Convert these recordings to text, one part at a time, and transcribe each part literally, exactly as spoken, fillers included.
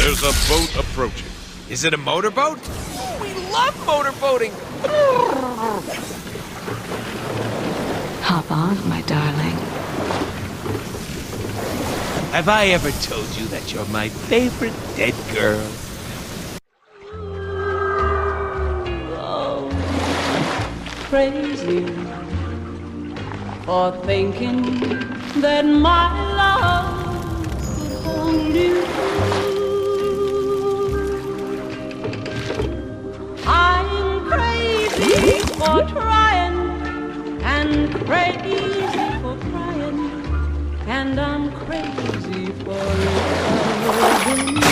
There's a boat approaching. Is it a motorboat? Oh, we love motorboating! Hop on, my darling. Have I ever told you that you're my favorite dead girl? Oh, crazy for thinking that my love could hold you. I'm crazy for trying and crazy for crying, and I'm crazy for loving you.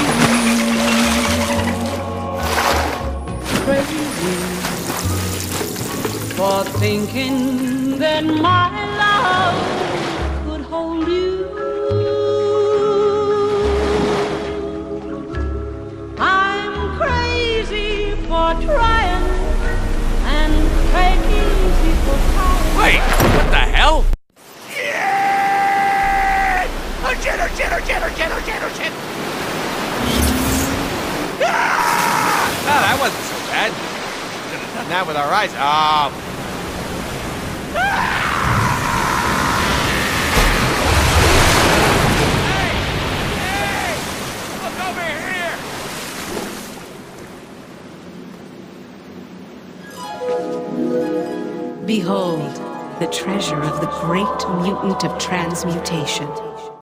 Crazy for thinking that my love could hold you. I'm crazy for trying and crazy for trying. Wait, what the hell? Yeah! Oh shit, oh shit, oh shit, oh shit, oh shit, oh shit! Ah! Oh, that wasn't so bad. Should have done that with our eyes. Oh. Ah! Behold, the treasure of the great mutant of transmutation.